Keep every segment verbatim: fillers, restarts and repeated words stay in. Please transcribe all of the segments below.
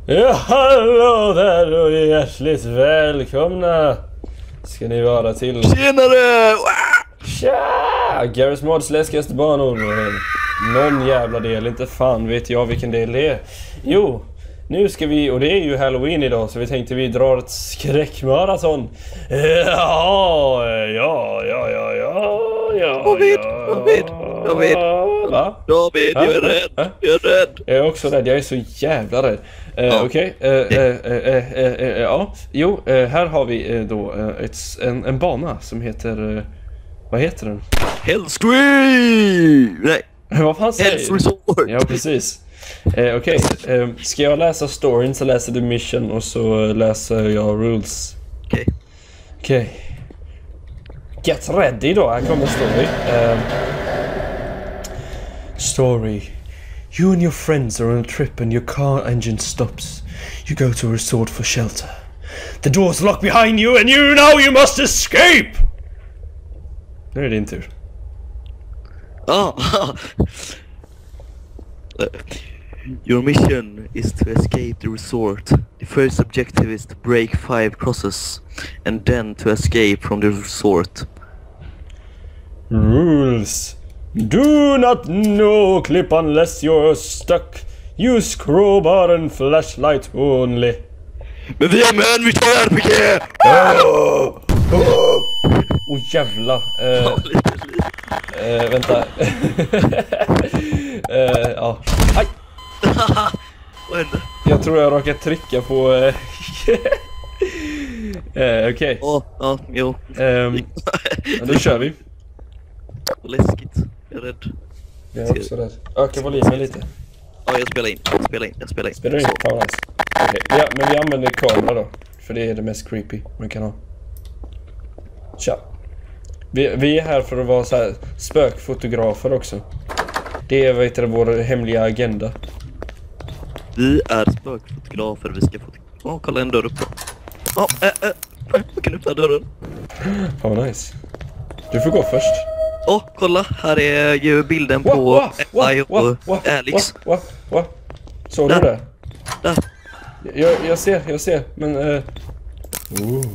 Ja, hallå där och hjärtligt välkomna ska ni vara till. Tjenare! Tja! Garry's Mods läskigaste banor. Någon jävla del, inte fan vet jag vilken del det är. Jo, nu ska vi, och det är ju Halloween idag, så vi tänkte vi drar ett skräckmaraton. Ja, ja, ja, ja, ja, ja. David, David, David. Va? David, jag är rädd. Äh? Jag är rädd. Jag är också rädd, jag är så jävla rädd. Uh, Ja. Okej, okay. uh, uh, uh, uh, uh, uh, ja. Jo, uh, här har vi uh, då uh, ett, en, en bana som heter... Uh, vad heter den? Hellstream! Nej, Vad fan säger Hells du? Resort. Ja, precis. Uh, Okej, okay. uh, ska jag läsa storyn så läser du mission och så läser jag rules. Okej. Okej. Okay. Get ready då, här kommer story. Uh, story. You and your friends are on a trip and your car engine stops. You go to a resort for shelter. The doors lock behind you and you know you must escape! Nu är det din tur. Ah. Your mission is to escape the resort. The first objective is to break five crosses and then to escape from the resort. Rules. Do not no clip unless you're stuck. Use crowbar and flashlight only. Men vi är män, vi tar R P G! Åh oh, oh, jävla. Uh, uh, vänta. uh, ja. Aj! Vad hände? Jag tror jag råkade trycka på... Uh, uh, Okej. Okay. Åh, ja, jo. Um, då kör vi. Läskigt. Jag är rädd. Jag är också rädd. Öka volymen lite. Ja, jag spelar in. Jag spelar in. Jag spelar in. Spelar du in? Fan nice. Okej, okay. Ja, men vi använder kamera då. För det är det mest creepy man kan ha. Tja. Vi, vi är här för att vara så här spökfotografer också. Det är, vad heter det, vår hemliga agenda. Vi är spökfotografer. Vi ska fotografera. Åh, kolla en dörr uppe. Ja, äh, äh. Jag kan öppna dörren. Fan nice. Du får gå först. Åh, oh, kolla. Här är ju bilden på Emma och Alex. Wow, wow. Såg du det? Där. Jag, jag ser, jag ser. Men... Uh... Oh.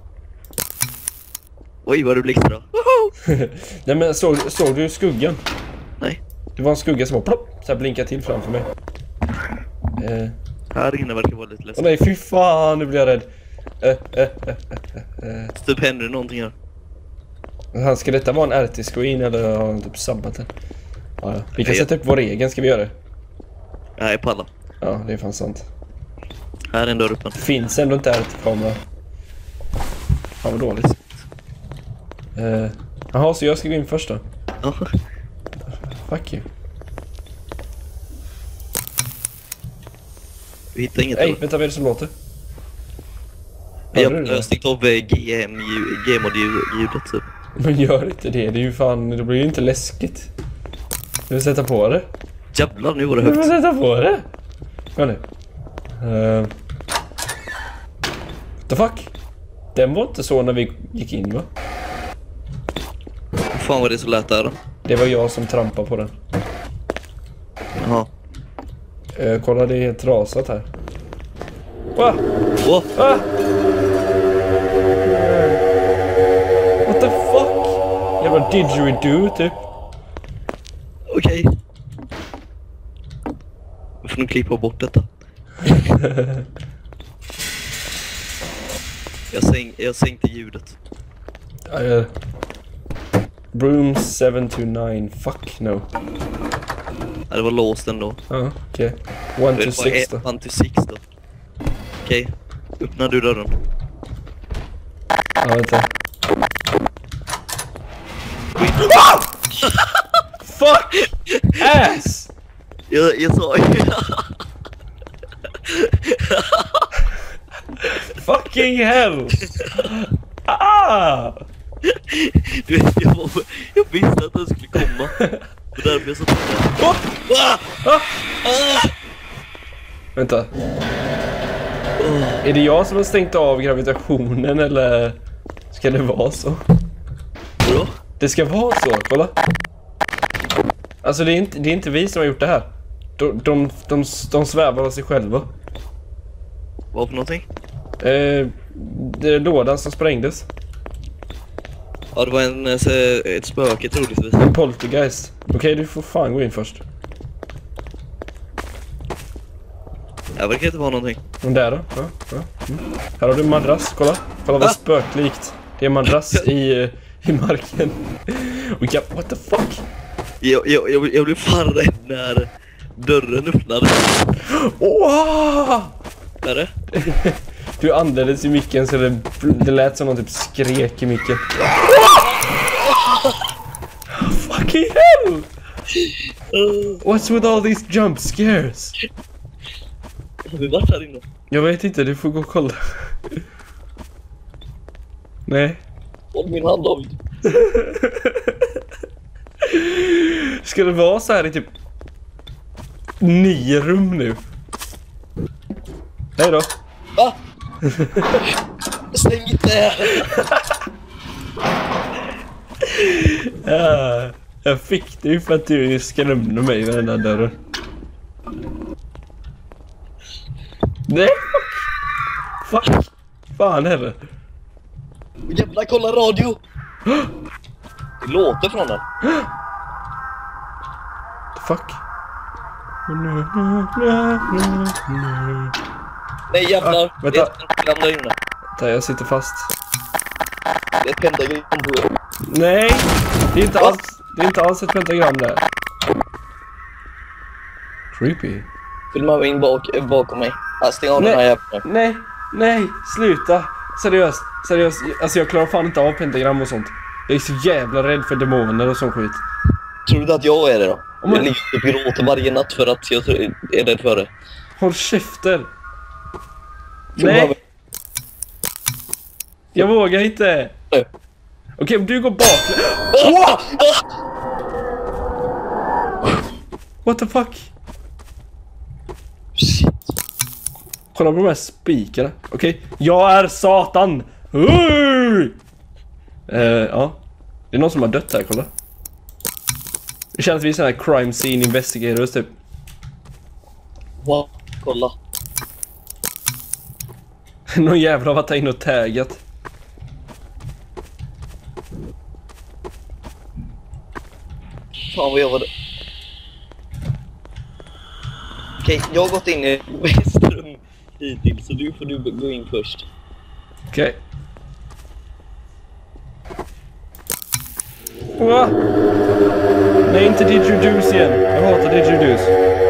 Oj, vad du blixtrar. Nej, men såg, såg du skuggan? Nej. Det var en skugga som var plopp, så här blinkade till framför mig. Uh... Här inne verkar vara lite Åh ledsen. nej, fy fan, nu blir jag rädd. Uh, uh, uh, uh, uh. Typ händer det någonting här. Han, ska detta vara en R T-screen eller har han typ sabbat den? Ja, ja. Vi kan sätta upp vår egen, ska vi göra det? Nej, på alla. Ja, det är fan sant. Här är en dörr öppen. Finns ändå inte R T-kamera. Fan vad dåligt. Uh, Jaha, så jag ska gå in först då? Ja. Fuck you. Vi hittar inget. Nej, vänta, vad är det som låter? Jag har stängt av G M-ljudet typ. Men gör inte det, det är ju fan, det blir ju inte läskigt. Du vill sätta på det? Jävlar, nu var det Du vill högt. sätta på det? Vad nu? Uh, the fuck? Den var inte så när vi gick in, va? Fan vad det är så lätt där då. Det var jag som trampade på den. Jaha. Uh, kolla, det är helt rasat här. Va? Åh! Ah! What the fuck? Jävla didgeridoo typ. Okej. Vi får nog klippa bort detta. jag, sänk, jag sänkte ljudet. Uh, room seven two nine. Fuck no. Ja, det var låst ändå. Ja, uh, okej. Okay. one to six då. one to six då. Okej. Okay. Öppnar du dörren? Ja, vänta. Ah! Fuck! Ass! Jag, jag sa ju... Fucking hell! Ah! Du vet, jag, var, jag visste att den skulle komma. Och därför jag satt där. Oh! Ah! Ah! Ah! Vänta. Oh. Är det jag som har stängt av gravitationen eller ska det vara så? Bra. Det ska vara så, kolla. Alltså det är inte, det är inte vi som har gjort det här. De, de, de, de svävar av sig själva. Vad för någonting? Eh, det är lådan som sprängdes. Ja, det var en, eh, ett spöke troligtvis. En poltergeist. Okej, okay, du får fan gå in först. Det verkar inte vara någonting. Och där då? Ja, ja. Mm. Här har du en madrass, kolla. Kolla vad ah! spöklikt. Det är en madrass i, i marken. Och ja, what the fuck? Jag, jag, jag, jag blev fan rädd när dörren öppnades. Åh! Är det? Du andades i micken så det, det lät som någon typ skrek i micken. Fucking hell! What's with all these jump scares? Har vi varit här inne? Jag vet inte, du får gå och kolla. Nej. Håll min hand, David. Ska det vara så här i typ nio rum nu? Hej då. Va? Stäng inte! Ja, jag fick det ju för att du skrämde mig med den där dörren. Nej, fuck. Fuck. Fan är det? Jävlar, kolla radio! Det låter från den. Fuck. Nej, jävlar. Ah, vänta. Det är ett pentagram där inne. Där jag sitter fast. Det är ett pentagram på. Nej, det är inte alls, det är inte alls ett pentagram där. Creepy. Filma in bak, bakom mig. Jag stäng av Nej. den här jäveln. Nej, nej, sluta. Seriöst, seriöst. Alltså jag klarar fan inte av pentagram och sånt. Jag är så jävla rädd för demoner och sån skit. Tror du att jag är det då? Om man- Jag ligger och gråter varje natt för att jag är rädd för det. Håll käften. Filma Nej, mig. jag vågar inte. Nu. Okej, om du går bak. Ah! Ah! What the fuck? Shit. Kolla på de här spikarna. Okej, jag är Satan. Uh! Eh, ja. Det är någon som har dött här, kolla. Det känns som vi är sådana här crime scene investigators typ. Wow. Kolla. Någon jävla har varit in och taggat. Fan vad jag var det. Okej, jag har gått in i Västrum hittills, så du får du gå in först. Okej. Va? Nej, inte didgeridoo igen. Jag hatar didgeridoos.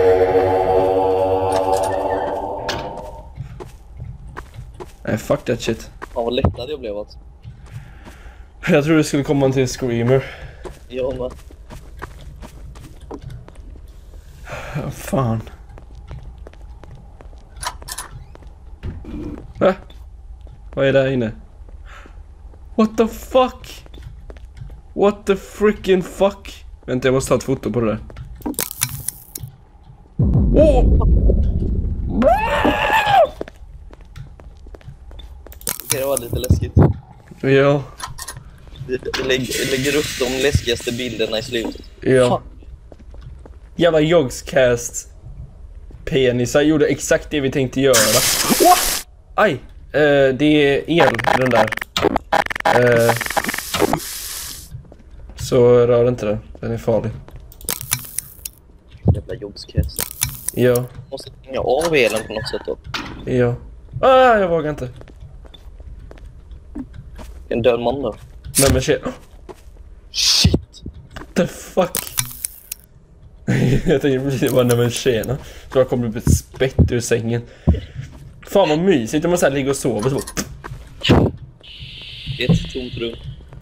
Nej, fuck that shit. Fan vad lättad jag blev att. Jag tror det skulle komma till en screamer. Jag med. Ja, fan. Va? Vad är där inne? What the fuck? What the freaking fuck? Vänta, jag måste ta ett foto på det där. Åh! Okej, det var lite läskigt. Ja, Vi lägger, lägger upp de läskigaste bilderna i slutet. ja. Fan. Jävla Yogscast penisar gjorde exakt det vi tänkte göra. Åh! Aj! Eh, det är el i den där. Eh, så rör inte den. Den är farlig. Jävla jobbskräst. Ja, Måste stänga av elen på något sätt då. ja. Ah, jag vågar inte. En död man då. Nej men shit. Shit! What the fuck? Jag tänkte precis, det var nej men tjena. Så jag kom upp ett spett ur sängen. Fan vad mysigt om man såhär ligger och sover så. Ett tomt rum.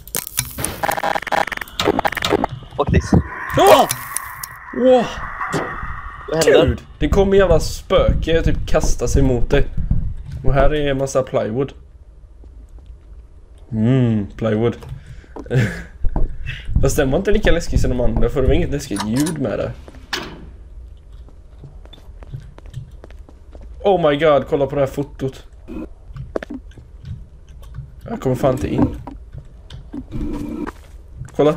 Faktiskt. Åh! Wow! Vad händer? Gud, det kommer jävla spöke och typ kasta sig mot dig. Och här är en massa plywood. Mm, plywood. Fast den var inte lika läskig som de andra, för det var inget läskigt ljud med det. Oh my god, kolla på det här fotot. Jag kommer fan inte in. Kolla.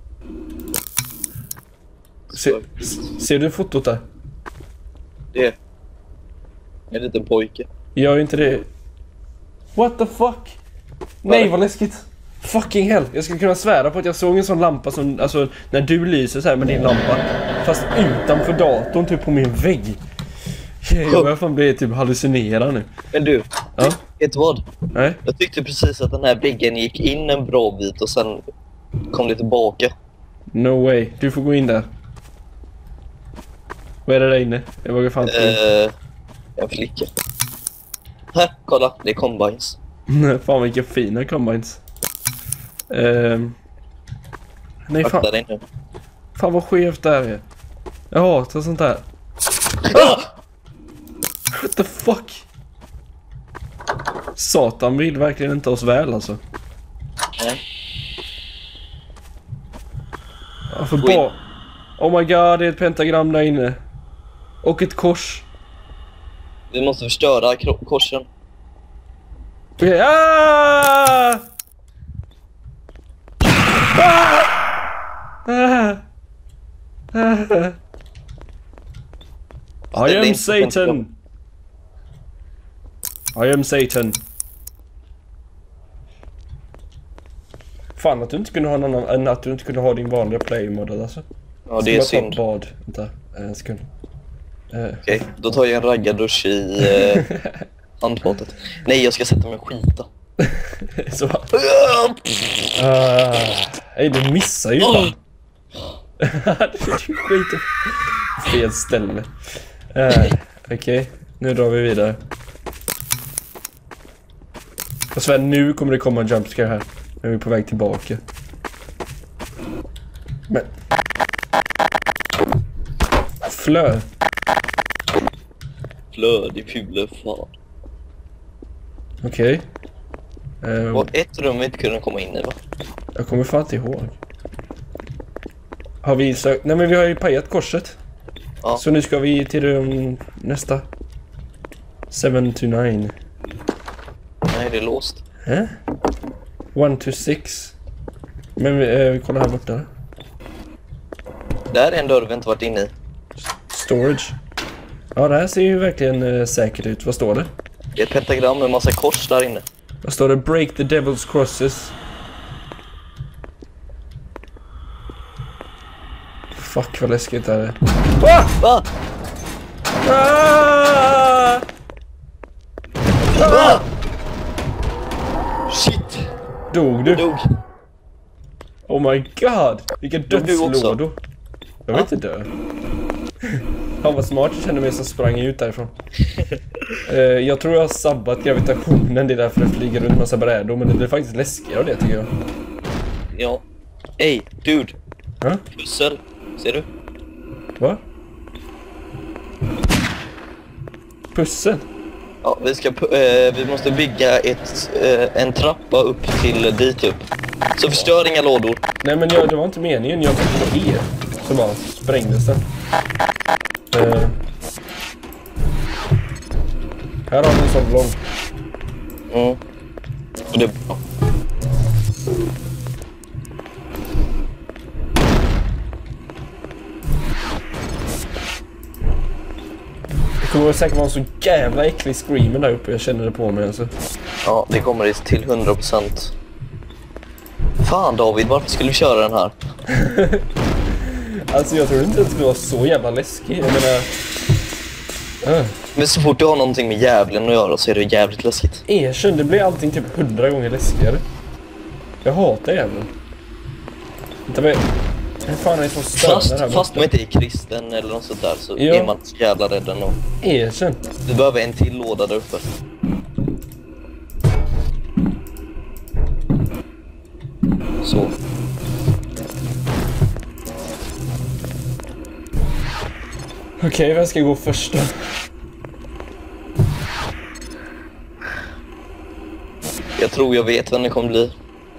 Se, ser du fotot där? Det är en liten pojke. Gör ju inte det. What the fuck? Nej, vad läskigt. Fucking hell. Jag skulle kunna svära på att jag såg en sån lampa som, alltså, när du lyser så här med din lampa. Fast utanför datorn, typ på min vägg. Jag börjar fan bli typ hallucinerad nu. Men du, ja? vet du vad? Nej? Jag tyckte precis att den här väggen gick in en bra bit och sen kom det tillbaka. No way. Du får gå in där. Vad är det där inne? Jag vågar fan inte. Uh, en flicka. Här, kolla. Det är combines. Fan vilka fina combines. Uh, nej fan. Akta dig nu. Fan vad skevt det här är. Jag hatar sånt här. Ah! What the fuck? Satan vill verkligen inte oss väl alltså. Nej. Varför bara... Oh my god, det är ett pentagram där inne. Och ett kors. Vi måste förstöra korsen. Okej, okay. ah! Ah! Ah! Ah! I am Satan. I am Satan. Fan att du inte kunde ha någon annan, att du inte kunde ha din vanliga playmodel alltså. Ja, det är synd. Bad. Vänta, en sekund. Uh. Okej, okay, då tar jag en raggardusch i uh, handfatet. Nej, jag ska sätta mig och skita. Så. Uh, nej, du missar ju. Oh. Du skiter fel ställe. Uh, Okej, okay. Nu drar vi vidare. Jag svär, nu kommer det komma en jumpscare här. Nu är vi på väg tillbaka. Men... Flö. Flö, det pule fan. Okej. Okay. Uh, Och ett rum vi inte kunde komma in i, va? Jag kommer fan inte ihåg. Har vi sökt... Nej men vi har ju pajat korset. Ja. Så nu ska vi till rum nästa. seven to nine. Nej, det är låst. Eh? one to six. Men vi, eh, vi kollar här borta. Där är en dörr vi inte varit inne i. Storage. Ja, det här ser ju verkligen eh, säkert ut. Vad står det? Det är ett pentagram med en massa kors där inne. Vad står det? Break the devil's crosses. Fuck, vad läskigt det här är. Ah! Va? Ah! Ah! Shit. Dog du? Dog. Oh my god. Vilka dödslådor. Jag vill inte dö. Fan vad smart, jag kände mig som sprang ut därifrån. uh, Jag tror jag har sabbat gravitationen. Det är därför det flyger runt massa brädor. Men det blir faktiskt läskigare av det tycker jag. Ja. Ey, dude. Huh? Pussel. Ser du? Va? Pussel? Ja, vi ska äh, vi måste bygga ett äh, en trappa upp till dit upp. Så förstör inga lådor. Nej men jag, det var inte meningen. Jag fick på er. Så bara sprängdes den. Uh. Här har vi en sån lång. Mm. Och det är bra. Det kommer säkert vara en så jävla äcklig screamer där uppe. Jag känner det på mig alltså. Ja, det kommer det till hundra procent. Fan David, varför skulle vi köra den här? Alltså jag tror inte att det var så jävla läskig. Jag menar... Uh. Men så fort du har någonting med djävulen att göra så är det jävligt läskigt. Erkänn, det blir allting typ hundra gånger läskigare. Jag hatar djävulen. Inte vad... Hur fan är det som stönar fast, här borta? Fast man inte är kristen eller något sånt där så ja. är man så jävla rädd ändå. Erkänn. Du behöver en till låda där uppe. Så. Okej, okay, vem ska gå först då? Jag tror jag vet vem det kommer bli.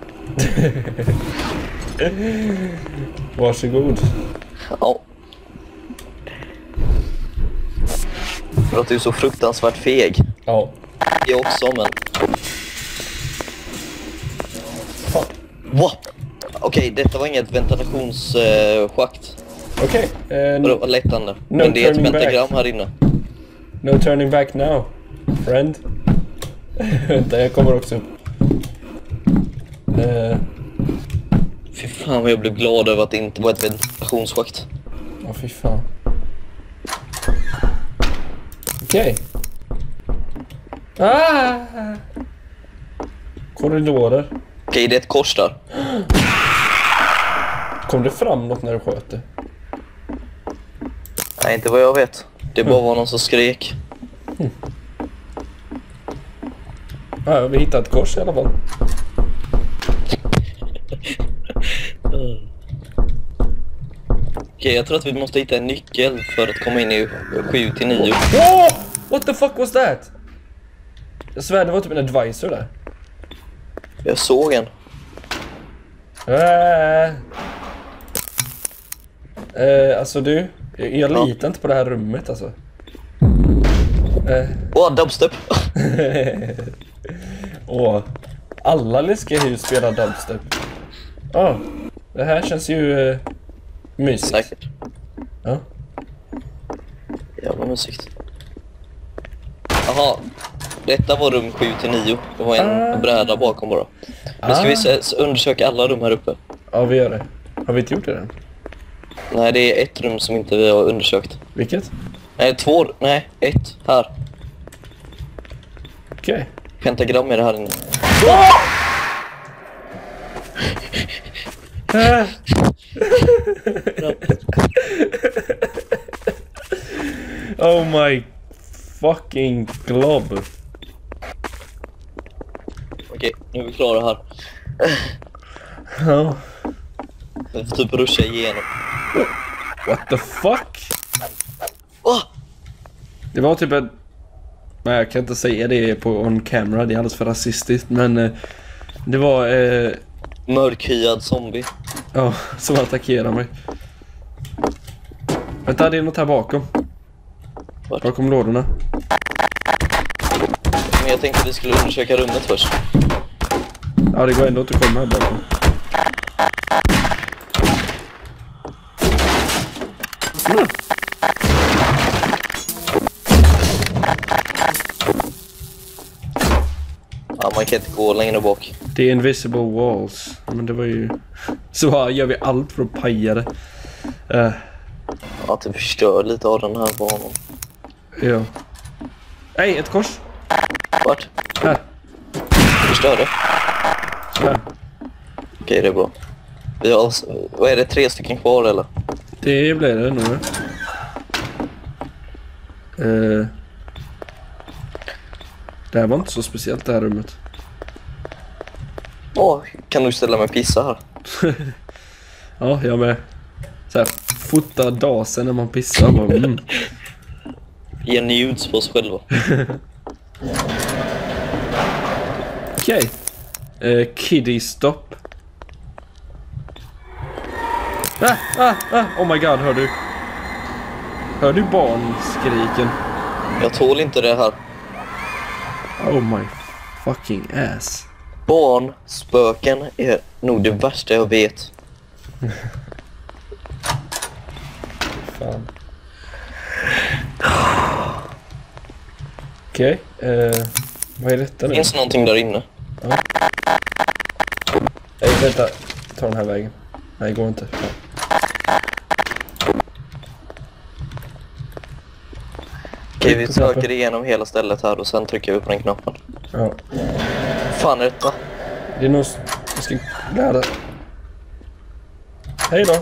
Varsågod. Ja. För att du är så fruktansvärt feg. Ja. Jag också, men... Fan. Va? Okej, okay, detta var inget ventilationsschakt. Uh, Okej. Okay, uh, det var lättande. No men det är ett pentagram back. här inne. No turning back now. Friend. Vänta, jag kommer också upp. Uh. Fy fan vad jag blev glad över att det inte var ett ventilationsschakt. Ja, fy fan. Okej. Okay. Ah! Korridorer. Okej, okay, det är ett kors där. Kom det fram något när du sköt det? Nej, inte vad jag vet. Det bara var någon som skrek. Mm. Ja, vi hittade ett kors i alla fall. Okej, okay, jag tror att vi måste hitta en nyckel för att komma in i sju till nio. Oh! What the fuck was that? Jag svär, det var typ en advisor där. Jag såg en. Äh. Äh, alltså du, jag, jag ja. litar inte på det här rummet alltså. Åh, oh, dubstep. Åh, oh, alla läskiga hus spelar dubstep. Ja, oh, det här känns ju uh, mysigt. Säkert. Ja. Jävla mysigt. Jaha, detta var rum sju till nio. Det var en ah. bräda bakom bara. Nu ska ah. vi se, undersöka alla rum här uppe. Ja, vi gör det. Har vi inte gjort det än? Nej, det är ett rum som inte vi har undersökt. Vilket? Nej, två, nej, ett här. Okej. Okay. Pentagram är det här inne. Oh my fucking glob. Okej, nu är vi klara här. Ja. Vi får typ ruscha igenom. What the fuck? Oh! Det var typ en... Nej, jag kan inte säga det på on camera. Det är alldeles för rasistiskt. Men eh, det var... Eh... mörkhyad zombie. Ja, som attackerar mig. Vänta, det är något här bakom. Vart? Bakom lådorna. Men jag tänkte att vi skulle undersöka rummet först. Ja, det går ändå inte att komma här bakom. Mm. Ja, man kan inte gå längre bak. Det är invisible walls. Men det var ju... Så här gör vi allt för att paja det. Uh. Ja, att det förstör lite av den här banan. Ja. Nej, ett kors. Vart? Här. Förstör det? Här. Okej, det är bra. Vi har, vad är det, tre stycken kvar eller? Det blir det nog. Uh. Det här var inte så speciellt det här rummet. Åh, kan du ställa mig och pissa här? Ja, jag med. Så här, fota dasen när man pissar. Bara, mm. Ge nudes på oss själva. Okej. Okay. Uh, kiddie stop. Ah, ah, ah. Oh my god, hör du? Hör du barnskriken? Jag tål inte det här. Oh my fucking ass. Barn, spöken är nog det värsta jag vet. Fan. Okej, okay. uh, vad är detta nu? Finns någonting där inne? Ja. Nej, vänta. Ta den här vägen. Nej, går inte. Ja. Okej, vi söker igenom hela stället här och sen trycker vi på den knappen. Ja. Fan är detta? Det är nog... Jag ska lära... Hej då!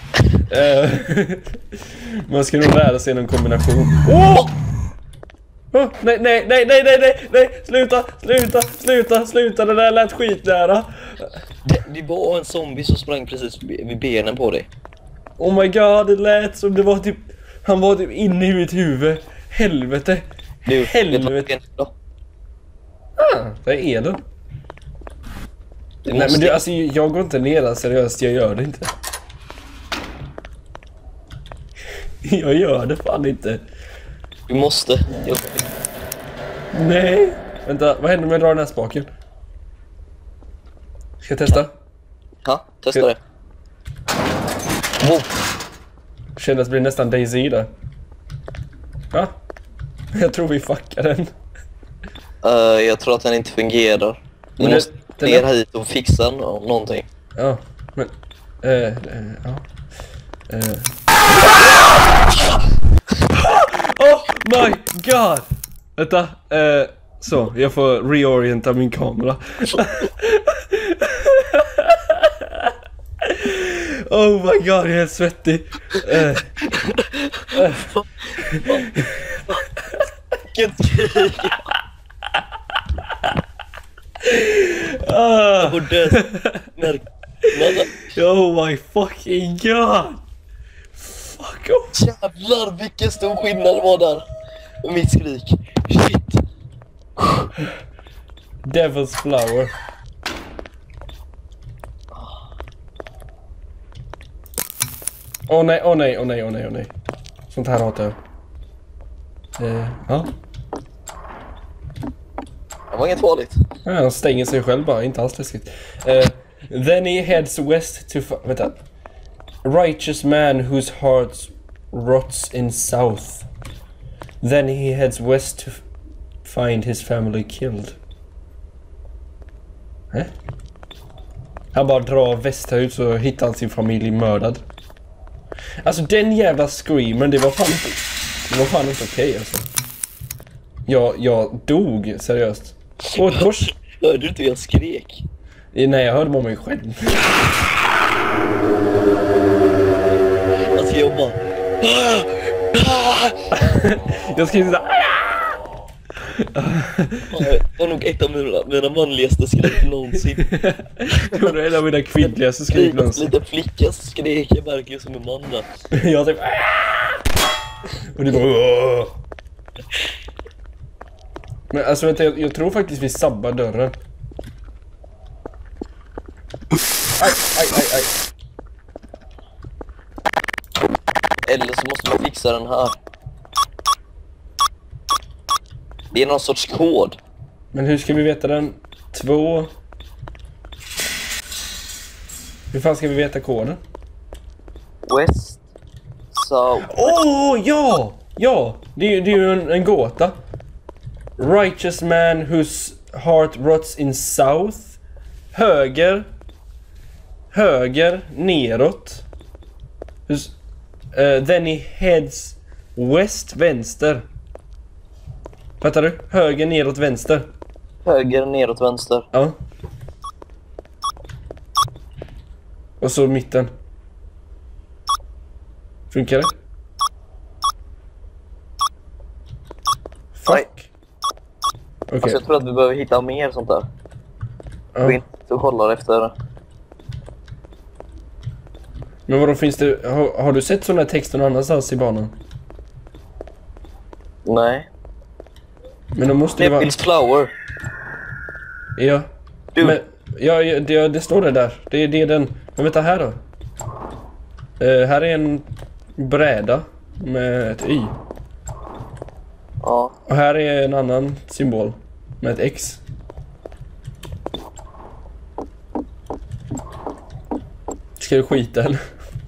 Man ska nog lära sig en kombination. Åh! Oh! Oh, nej, nej, nej, nej, nej, nej, nej, sluta, sluta, sluta, sluta, det där lät skitnära. Det, det var en zombie som sprang precis vid benen på dig. Oh my god, det lät som det var typ, han var typ inne i mitt huvud. Helvete, du, helvete. Ah, det är den. Nej, måste... men det, alltså, jag går inte ner där, seriöst, jag gör det inte. Jag gör det fan inte. Du måste. Jag... Nej. Vänta, vad händer om jag drar den här spaken? Ska jag testa? Ja, testa det. Wow. Kändes blir nästan Daisy där. Ja. Jag tror vi fuckar den. Uh, jag tror att den inte fungerar. Du Men måste det- ner den- hit och fixa no- någonting. Ja, men... Eh, eh, ja. Eh. Oh my god! Vänta, eh, så, jag får reorienta min kamera. Oh my god, jag är helt svettig. Eh, eh. Vilket krig! Ah. Jag borde märka. Oh my fucking god! Fuck off! Jävlar vilken stor skillnad det var där. Med mitt skrik. Shit. Devil's flower. Åh oh, nej, åh oh, nej, åh oh, nej, åh oh, nej, åh oh, nej. Sånt här hatar jag. Eh, ja. Det var inget farligt. Ja, han stänger sig själv bara, inte alls läskigt. Uh, then he heads west to... Vänta. Righteous man whose heart rots in south. Then he heads west to find his family killed. Eh? Han bara drar västerut så hittar han sin familj mördad. Alltså den jävla screamern, det var fan inte... Det var fan inte okej alltså. Jag, jag dog, seriöst. Och ett kors. Hörde du inte hur jag skrek? Nej, jag hörde bara mig själv. Alltså jag bara... Jag skrev sådär. Det var nog ett av mina, mina manligaste skrik någonsin. Det var en av mina kvinnligaste skrik någonsin. Lite flicka skrek jag verkligen som en man där. Jag typ... Och det bara... Men alltså vänta, jag, jag tror faktiskt vi sabbar dörren. Aj, aj, aj, aj. Eller så måste man fixa den här. Det är någon sorts kod. Men hur ska vi veta den? Två... Hur fan ska vi veta koden? West, South... Åh, oh, ja! Ja! Det är, det är ju en, en gåta. Righteous man whose heart rots in south. Höger. Höger, neråt. Hus, uh, then he heads west, vänster. Fattar du? Höger, neråt, vänster. Höger, neråt, vänster. Ja. Och så mitten. Funkar det? Nej. Fuck. Okej. Alltså jag tror att vi behöver hitta mer sånt där. Ja. Gå in och kollar efter. Men vadå, finns det... Har, har du sett sån här text någon annanstans i banan? Nej. Men då måste det vara... Devil's flower. Ja. Du. Men, ja, ja, det, det står det där. Det, det är den... Men vänta här då. Uh, här är en bräda med ett Y. Ja. Och här är en annan symbol med ett X. Ska du skita eller?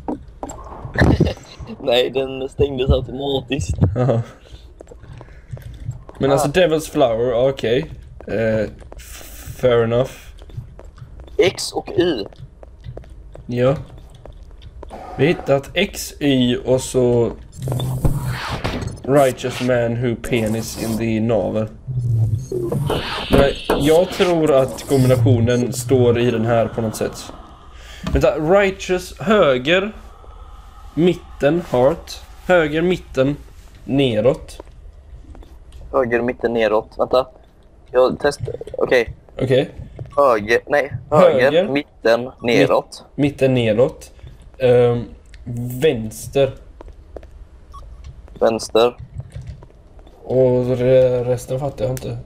Nej, den stängdes automatiskt. Jaha. Men Ah. alltså Devil's Flower, okej. Okay. Uh, fair enough. X och Y. Ja. Vi har hittat X, Y och så Righteous man who penis in the navel. Men jag tror att kombinationen står i den här på något sätt. Vänta, righteous, höger, mitten, heart, höger, mitten, neråt. Höger, mitten, neråt. Vänta. Jag testar. Okej. Okej. Okay. Höger, nej. Höger, Höger. mitten, neråt. Mitt, mitten, neråt. Um, vänster. Vänster. Och re resten fattar jag inte.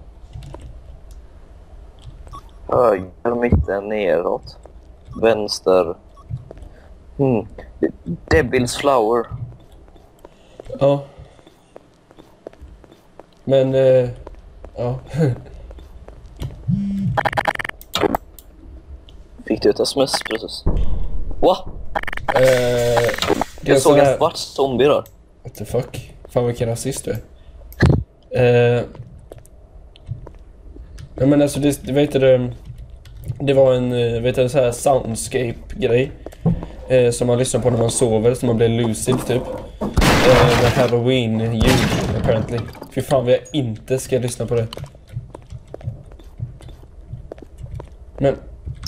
Höger, mitten, neråt. Vänster. Hmm. Devil's flower. Ja. Men, eh, ja. Fick du ett sms precis? Va? eh, det Jag är såg sån här- en svart zombie där. What the fuck? Fan vilken rasist du är. Eh, Ja, men alltså det, vet du, det var en, vet du, en så här soundscape-grej eh, som man lyssnar på när man sover, som man blir lucid typ. Eh, med Halloween-ljud, apparently. Fy fan vad jag inte ska lyssna på det. Men...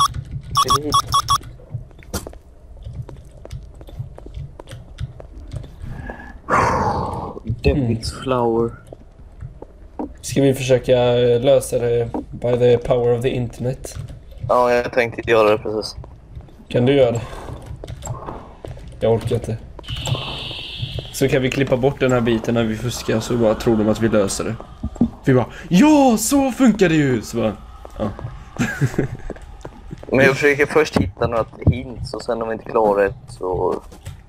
Devil's flower. Ska vi försöka lösa det by the power of the internet? Ja, jag tänkte göra det precis. Kan du göra det? Jag orkar inte. Så kan vi klippa bort den här biten när vi fuskar, så bara tror de att vi löser det. Vi bara, ja, så funkar det ju! Så bara, ja. Men jag försöker först hitta något hints och sen om vi inte klarar det så...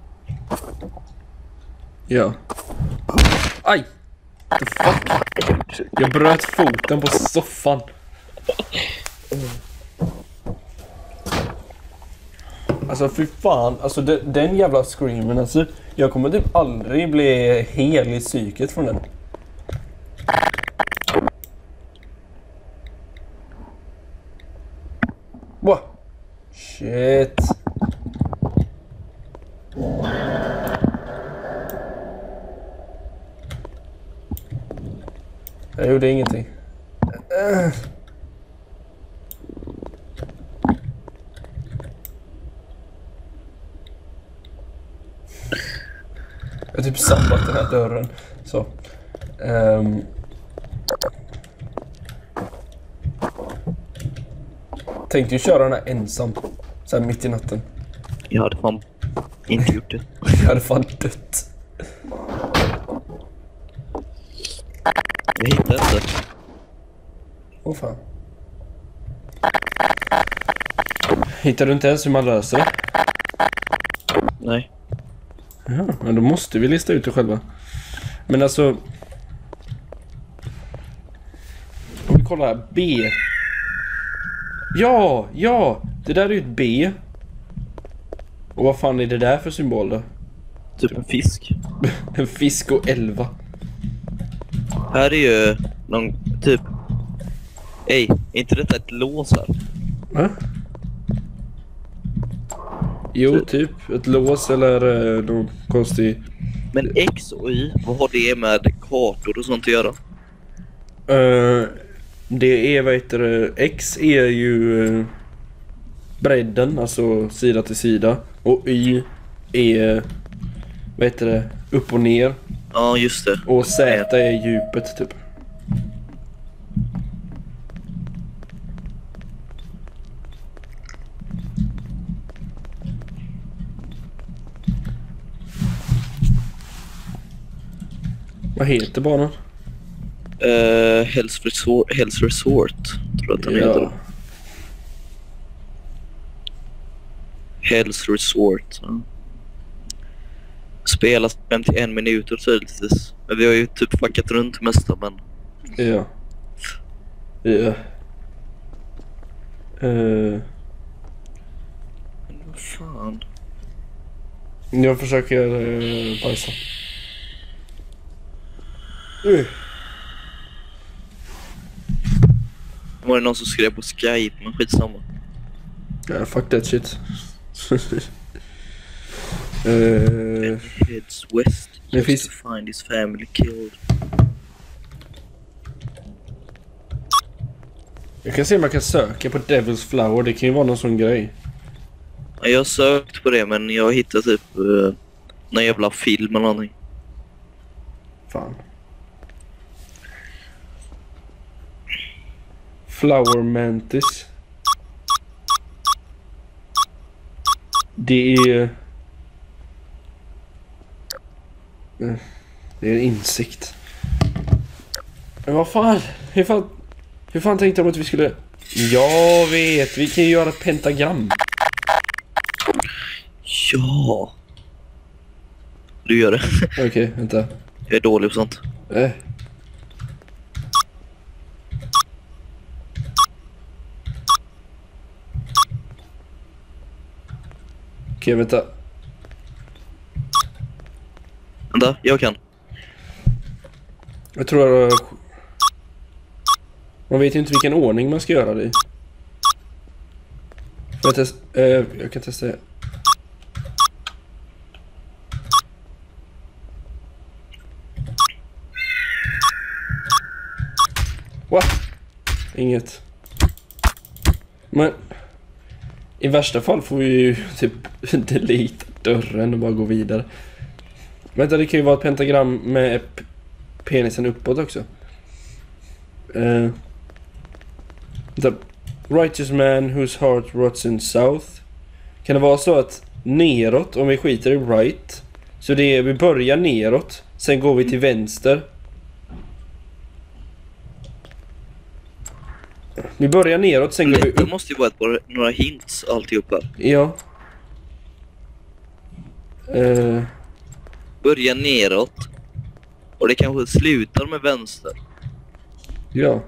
Ja. Aj! The fuck? Jag bröt foten på soffan. Alltså fy fan, alltså de, den jävla screamen, alltså jag kommer typ aldrig bli hel i psyket från den. Wow. Shit. Jag gjorde ingenting. Uh. Jag har typ sabbat den här dörren. Så. Um. Tänkte ju köra den här ensam. Så här mitt i natten. Jag hade fan inte gjort det. Jag hade fan dött. Jag hittade inte. Åh fan. Hittar du inte ens hur man löser det? Nej. Ja, men då måste vi lista ut det själva. Men alltså... Om vi kollar här. B. Ja, ja! Det där är ju ett B. Och vad fan är det där för symbol då? Typ en fisk. En fisk och elva. Här är ju någon typ... Ej, är inte detta ett lås här? Va? Jo, typ ett lås eller eh, någon konstig... Men X och Y, vad har det med kartor och sånt att göra? Uh, det är, vad heter det, X är ju uh, bredden, alltså sida till sida. Och Y är, vad heter det, upp och ner. Ja, just det. Och Z är djupet typ. Vad heter banan? Uh, Hell's Resort, Hell's Resort tror jag att den Ja. heter. Hell's Resort. Ja. Spelas femtioen minuter tydligtvis. Men vi har ju typ fuckat runt mesta, men... Ja. Ja. Uh, Men vad fan? jag försöker uh, bajsa. Uh. Var det någon som skrev på Skype, men skitsamma. Ja, fuck that shit. uh, Heads west Det just finns- to find his family killed. jag kan se om man kan söka på Devil's Flower. Det kan ju vara någon sån grej. Ja, jag har sökt på det, men jag hittade typ uh, någon jävla film eller någonting. Fan. Flower Mantis. Det är... Eh, Det är en insikt. Men vad fan? Hur fan, hur fan tänkte de att vi skulle... Jag vet, vi kan ju göra ett pentagram. Ja. Du gör det. Okej, vänta. Jag är dålig på sånt. Eh. Okej, vänta. Vänta, jag kan. Jag tror jag... Man vet ju inte vilken ordning man ska göra det i. Jag, test, eh, jag kan testa det. What? Inget. Men i värsta fall får vi ju typ delete dörren och bara gå vidare. Vänta, det kan ju vara ett pentagram med p- penisen uppåt också. Uh, the righteous man whose heart rots in south. Kan det vara så att neråt, om vi skiter i right, så det är, vi börjar neråt, sen går vi till vänster. Vi börjar neråt, sen går vi upp. Det måste ju vara ett, bara några hints alltihopa. Ja. Uh, Börja neråt. Och det kanske slutar med vänster. ja.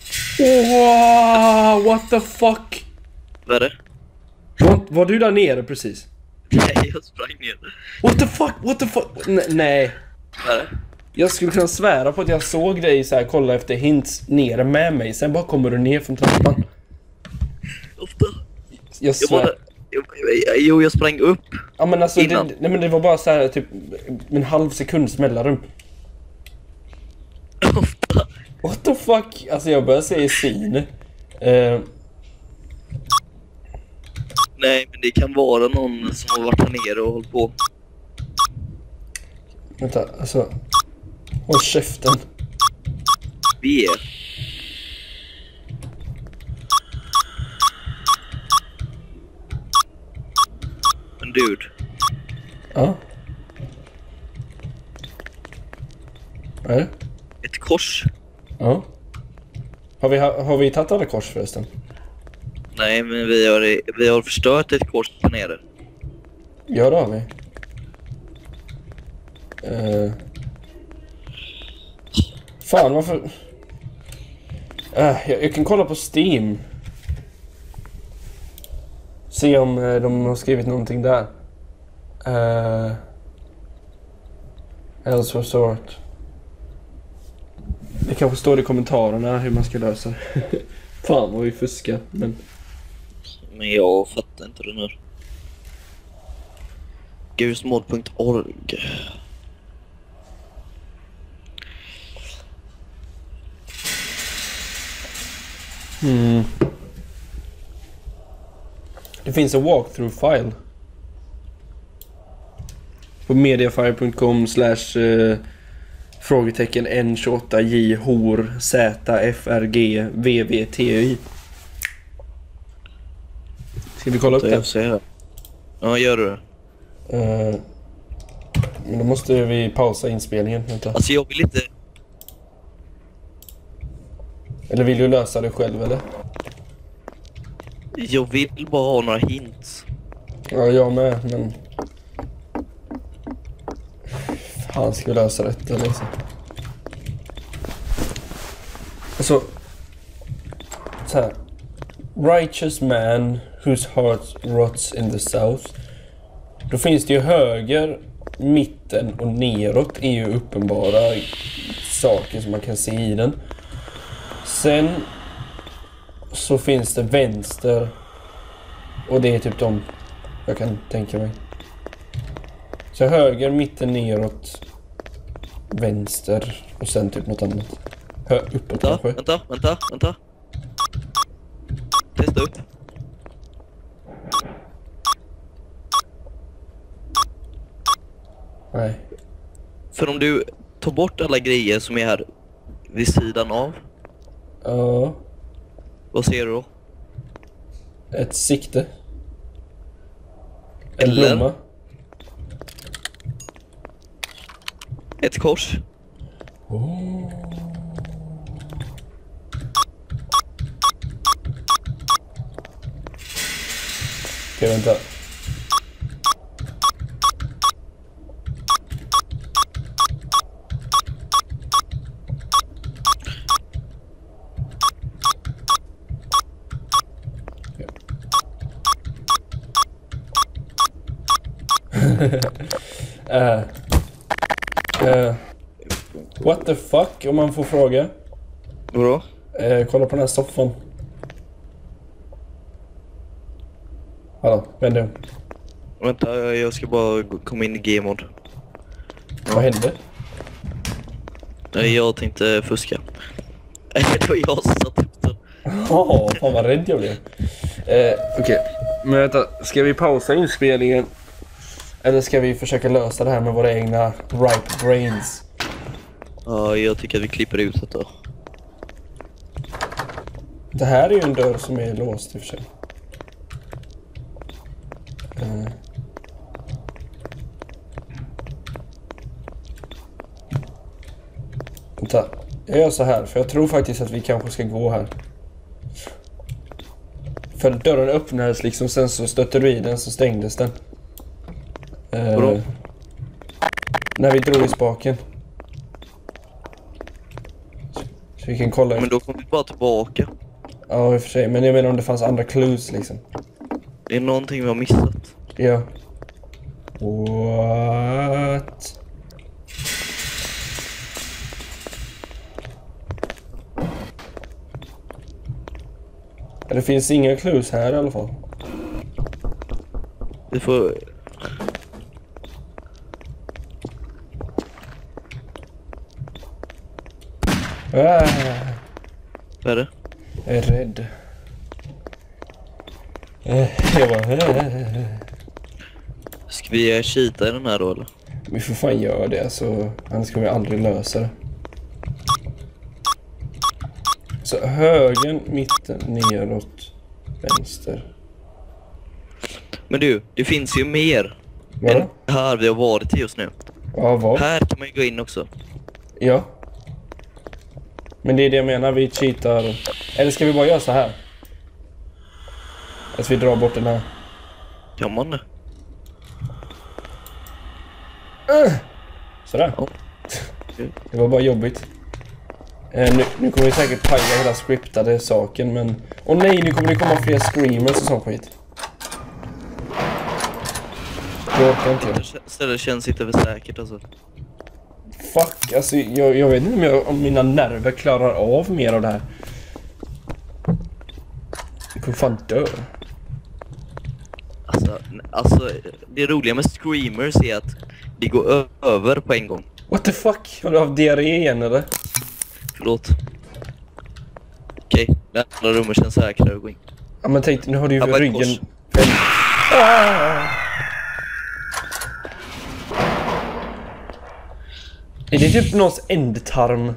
Wow, what the fuck? Vad är det? Var, var du där nere precis? Nej, jag sprang ner. What the fuck? What the fuck? N- nej. Vad är det? Jag skulle kunna svära på att jag såg dig så här, kolla efter hints nere med mig. Sen bara kommer du ner från trappan. Ofta. Jag Jag svär. bara... jag- jag- Jo, jag sprang upp. Ja, men alltså, det, Innan. nej, men det var bara så här typ en halv sekunds mellanrum. Ofta. What the fuck? Alltså jag börjar se i syn. Uh, Nej, men det kan vara någon som har varit här nere och hållit på. vänta, alltså. Håll käften. Vi är. Men dude. Ja. Vad är det? Ett kors. Ja. Har vi, har vi tagit alla kors förresten? Nej, men vi har, vi har förstört ett kors här nere. Ja, det har vi. Uh. Fan, varför... Uh, jag, jag kan kolla på Steam. Se om uh, de har skrivit någonting där. Uh. Else resort. Det kanske står i kommentarerna hur man ska lösa det. Fan vad vi fuskar, men... Men jag fattar inte det nu. gusmod punkt org. Mm. Det finns en walkthrough-file på mediafire punkt com slash frågetecken N tjugoåtta J hor Z F R G V V T Y. Ska vi kolla upp det? det? Ja, gör du det? Uh, men då måste vi pausa inspelningen. Vänta. Alltså jag vill inte... Eller vill du lösa det själv eller? Jag vill bara ha några hints. Ja, jag med, men... Fan, ska vi lösa detta liksom? Alltså... Så här. Righteous man whose heart rots in the south. Då finns det ju höger, mitten och neråt är ju uppenbara saker som man kan se i den. Sen så finns det vänster och det är typ de jag kan tänka mig. Så höger, mitten, neråt, vänster och sen typ något annat. Hö, uppåt Vänta, kanske. vänta, vänta, vänta. Testa upp. Nej. För om du tar bort alla grejer som är här vid sidan av, Ja, vad ser du då? ett sikte. En Eller? blomma. Ett kors. Oh. Okej, vänta. uh, uh, what the fuck, om man får fråga? Vadå? Eh, kolla på den här soffan. Hallå, vänd dig om. Vänta, jag ska bara gå- komma in i G-mod. Vad hände? Nej, jag tänkte fuska. Det var jag som satt upp den. Ja, fan vad rädd jag blev. Eh, Okej, okay. Men vänta, ska vi pausa inspelningen? Eller ska vi försöka lösa det här med våra egna ripe brains? Ja, jag tycker att vi klipper ut det då. Det här är ju en dörr som är låst i och för sig. Eh. Vänta, jag gör så här, för jag tror faktiskt att vi kanske ska gå här. För dörren öppnades liksom, sen så stötte du i den så stängdes den. Eh, när vi drog i spaken. Så, så vi kan kolla. Men då kommer vi bara tillbaka. Ja, i och för sig. Men jag menar om det fanns andra clues liksom. Det är någonting vi har missat. Ja. What? Det finns inga clues här i alla fall. Vi får... Ah, Vad är det? jag är rädd. Eh, jag bara... eh. Ska vi cheata i den här då eller? Vi får fan göra det, alltså. Annars kommer vi aldrig lösa det. Så höger, mitten, neråt, vänster. Men du, det finns ju mer Vadå? än här vi har varit just nu. Ja, vad? Här kan man ju gå in också. Ja. Men det är det jag menar, vi cheatar. Eller ska vi bara göra så här? Att vi drar bort den här. Kan man det? Uh! Sådär. Ja. Det var bara jobbigt. Eh, nu, nu kommer vi säkert paja hela scriptade saken, men... Åh nej, nu kommer det komma fler screamers och sånt skit. Det orkar inte jag. Stället känns inte för säkert alltså. Fuck, alltså jag, jag vet inte om, jag, om mina nerver klarar av mer av det här. Jag kommer fan dö. Alltså, alltså, det roliga med screamers är att det går ö- över på en gång. What the fuck? Har du haft diarré igen eller? Förlåt. Okej, det andra rummet känns säkrare att gå in. Ja men tänk, nu har du ju Ja, bara ryggen... kors. Ah! Är det typ någons ändtarm?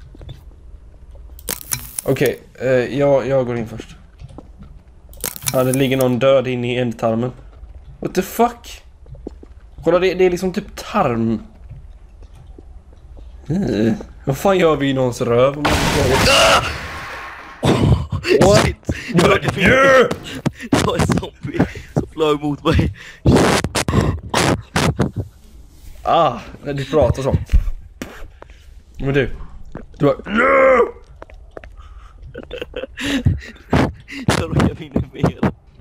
Okej, okay, eh, jag, jag går in först. Ja, det ligger någon död inne i ändtarmen. What the fuck? Kolla, det, det är liksom typ tarm. Mm. Vad fan gör vi i någons röv? Om man Ah! What? Shit, det var, det, Yeah! det var en zombie som flög mot mig. Ah, när du pratar så. Men du, du bara... Yeah! Jag råkade vinna mer.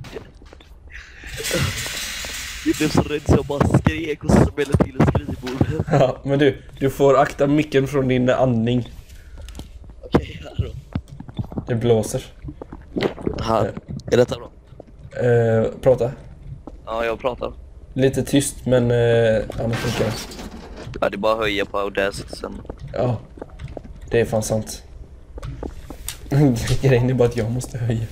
Jag blev så rädd så jag bara skrek och smällde till skrivbordet. Ja, men du, du får akta micken från din andning. Okej, här då. Det blåser. Här. Är detta bra? Eh, prata. Ja, jag pratar. Lite tyst, men eh, annars funkar det. Ja, det är bara att höja på Audacity sen. Ja, det är fan sant. Grejen är bara att jag måste höja.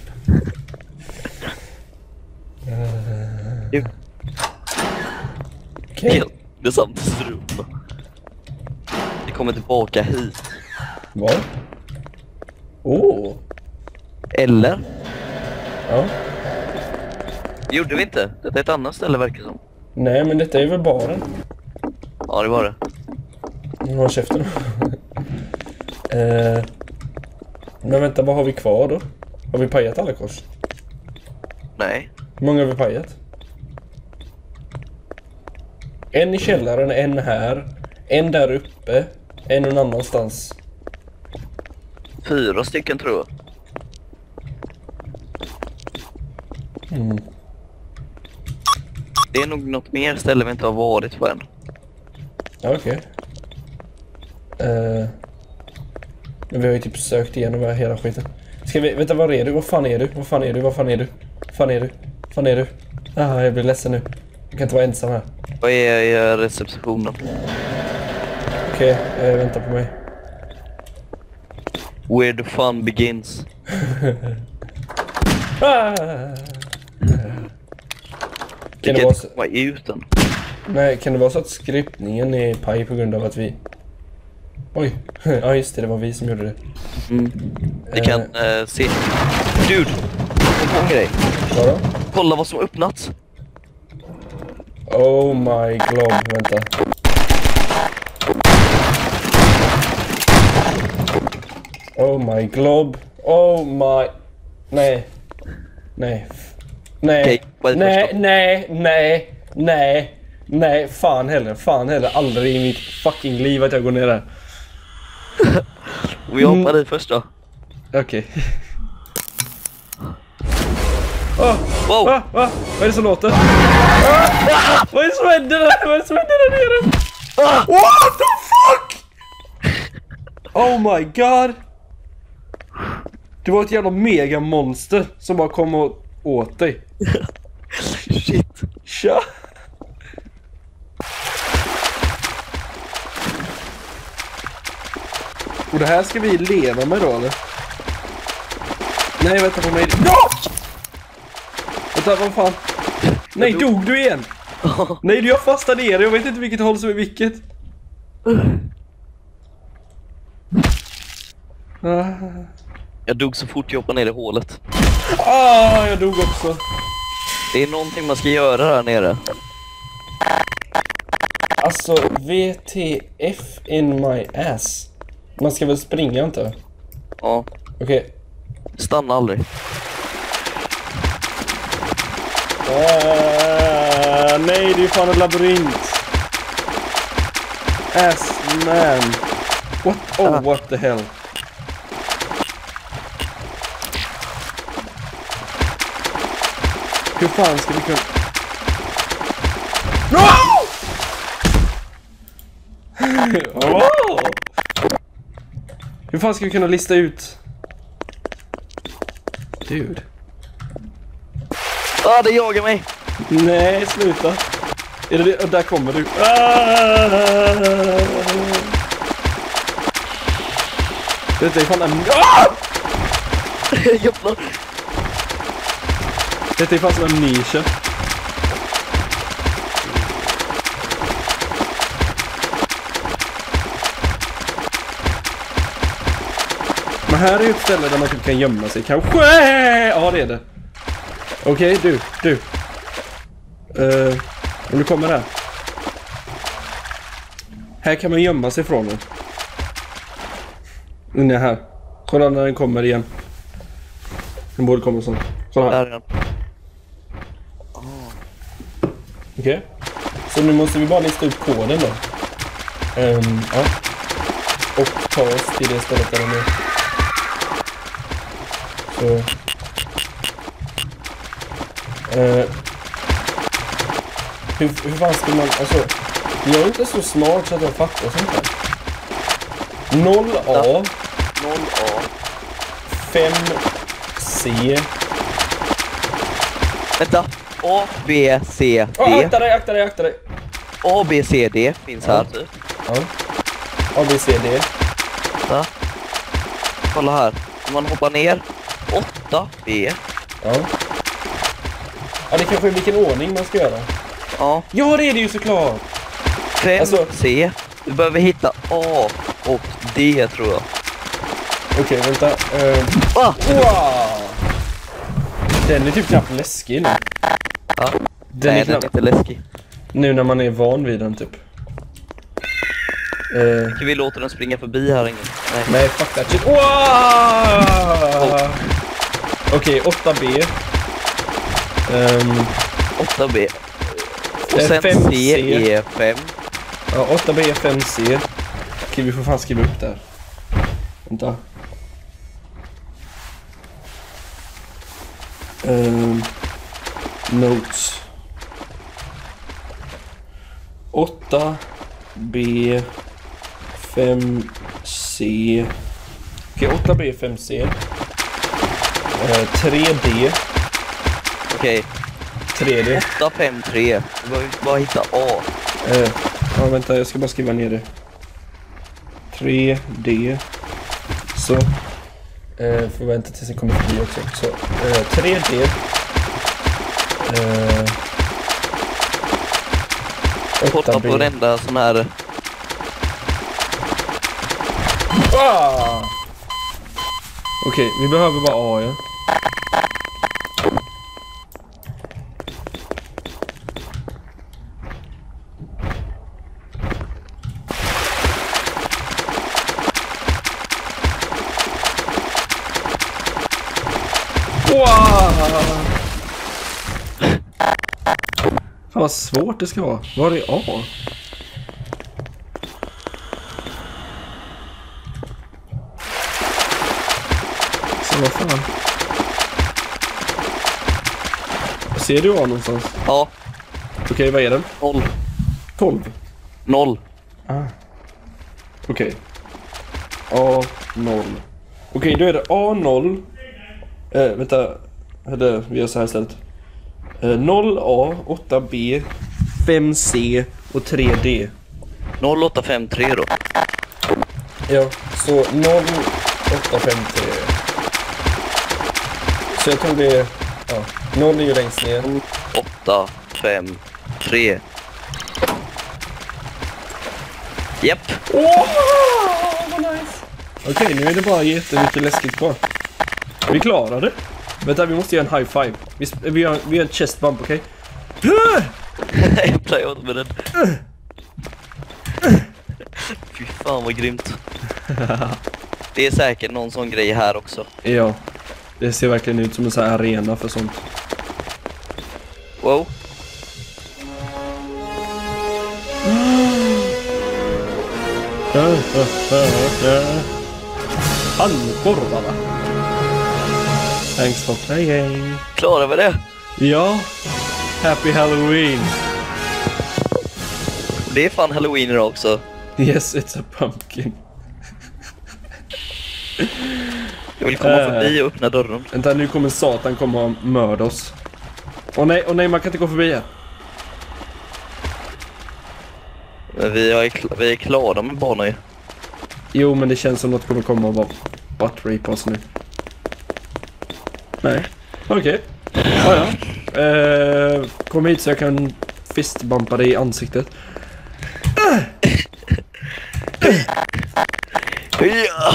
Uh, Jo. Okej. Helt det är samtidigt rum. Vi kommer tillbaka hit. Vad? Oh. Eller? Ja. Det gjorde vi inte. Detta är ett annat ställe verkar som. Nej, men detta är väl baren. Ja, det var det. Håll käften. eh, men vänta, vad har vi kvar då? Har vi pajat alla kors? Nej. Hur många har vi pajat? En i källaren, en här, en där uppe, en någon annanstans. Fyra stycken tror jag. Mm. Det är nog något mer ställe vi inte har varit på än. Ja, okej. Okay. Uh, Men vi har ju typ sökt igenom hela skiten. Ska vi, vänta, var är du? Vad fan är du? Vad fan är du? Vad fan är du? Vad fan är du? Vad fan är du? Ah, jag blir ledsen nu. Jag kan inte vara ensam här. Vad är receptionen? Okej, okay, vänta på mig. Where the fun begins. ah! Kan det vara så... komma ut den? Nej, kan det vara så att skriptningen är paj på grund av att vi... Oj, ja just det, det var vi som gjorde det. Mm. Vi kan uh, se... Dude, kom på en grej. Vadå? Kolla vad som öppnats. Oh my glob, vänta. Oh my glob. Oh my... Nej. Nej. Nej. Okay, nej, nej, nej, nej. Nej, fan heller, fan heller. Aldrig i mitt fucking liv att jag går ner där. Vi hoppar dit först då. Okej. Okay. Oh, wow. ah, ah, vad är det som låter? Ah, vad är det som händer där? Vad är det som händer där nere? Ah, what the fuck? Oh my god. Det var ett jävla mega monster som bara kom och åt dig. Shit. Tja. Och det här ska vi leva med då, eller? Nej, vänta på mig. No! Vänta, vad fan? Nej, dog. dog du igen? Nej, du har fastnat ner. Jag vet inte vilket håll som är vilket. Ah. Jag dog så fort jag hoppade ner i hålet. Ah, jag dog också. Det är någonting man ska göra där nere. Alltså, V T F in my ass. Man ska väl springa, inte? Ja. Okej. Okay. Stanna aldrig. Uh, nej, det är fan en labyrint. Ass man. What? Oh, what the hell? Hur fan ska vi kunna... No! Oh! Hur fan ska vi kunna lista ut? Dude. Ah, det jagar mig. Nej, sluta. Är det det? Och där kommer du. Ah! Detta är fan en... Ah! Jävlar. Detta är fan som en niche. Men här är ju ett ställe där man kan gömma sig. Kanske! Ja, det är det. Okej, okay, du, du. Uh, om du kommer här. Här kan man gömma sig från den. Inne här. Kolla när den kommer igen. Den borde komma sånt. Kolla här. Där. Oh. Okej. Okay. Så nu måste vi bara lista ut koden då. Um, ja. Och ta oss till det stället där den är. Så. Uh, hur, hur fan ska man... Alltså, jag är inte så smart så att jag fattar sånt här. noll A. noll A. fem C. Vänta. A, B, C, D. Oh, akta dig, akta dig, akta dig. A, B, C, D finns ja. här typ. Ja. A, B, C, D. Ja. Kolla här. Om man hoppar ner. åtta B. Ja. Ja, det kanske är vilken ordning man ska göra. Ja. Ja, det är det ju såklart. fem alltså... C. Du behöver hitta A och D, tror jag. Okej, okay, vänta. Uh... Ah! Wow! Den är typ knappt läskig nu. Ja. Den Nej, är knappt... den är inte läskig. Nu när man är van vid den, typ. Uh... Ska vi låta den springa förbi här ingen? Nej, Nej fuck that shit. Wow! Okej, okay, åtta B. Um... åtta B. Och sen fem C. C är fem. Ja, åtta B, fem C. Okej, vi får fan skriva upp där. Vänta. Um, notes. åtta B, fem C. Okej, åtta B, fem C. Eh, tre D. Okej. tre D. åtta fem tre. Du behöver bara hitta A. Eh, ja, vänta, jag ska bara skriva ner det. tre D. Så. Eh, får vänta tills jag kommer förbi också. Så, eh, tre D. Eh, Kolla på varenda sån här... Ah! Okej, vi behöver bara A, ja. Wow! Fan vad svårt det ska vara. Var är A? Så vad fan? Ser du A någonstans? Ja. Okej, vad är den? Noll. tolv. Noll. Ah. Okej. A noll. Okej, då är det A noll. Eh, vänta. Eller, vi gör så här istället. Eh, noll A, åtta B, fem C och tre D. noll åtta fem tre då. Ja, så noll åtta fem tre. Så jag tror det är... Ja, noll är ju längst ner. noll åtta fem tre. Japp. Åh, vad nice! Okej, nu är det bara jättemycket läskigt kvar. Vi klarar det. Vänta, vi måste göra en high five. Vi, vi, gör, vi gör en chest bump, okej? Okay? Jag plöjer åt med den. Fy fan vad grymt. Det är säkert någon sån grej här också. Ja, det ser verkligen ut som en sån här arena för sånt. Wow. Handkorvarna. Thanks for playing. Klarar vi det? Ja. Happy Halloween. Det är fan Halloween idag också. Yes, it's a pumpkin. Jag vill komma förbi och öppna dörren. Vänta, nu kommer Satan komma och mörda oss. Åh nej, åh nej, man kan inte gå förbi här. Men vi är, kl- vi är klara med banan ju. Jo, men det känns som något kommer komma och bara butt rape oss nu. Nej, okej. Okay. Ah, ja. eh, kom hit så jag kan fistbumpa dig i ansiktet. Ja.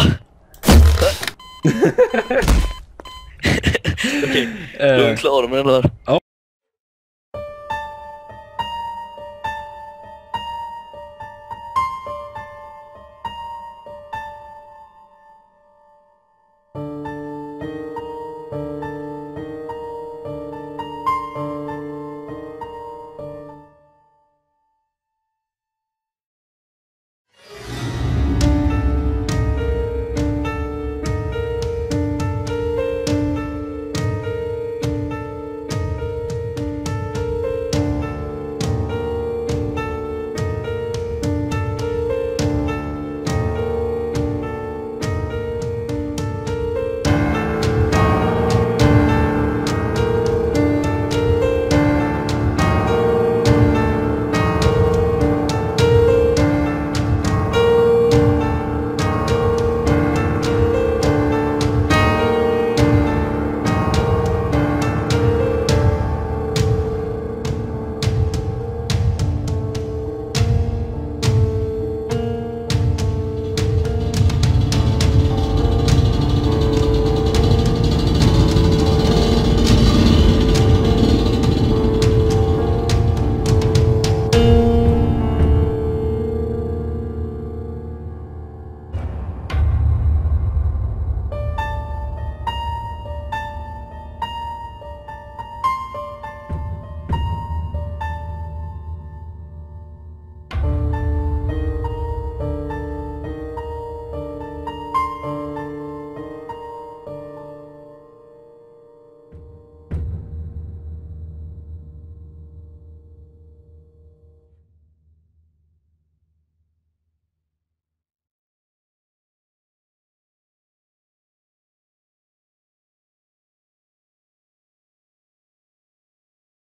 Okej, då är vi klara med den där. Ja.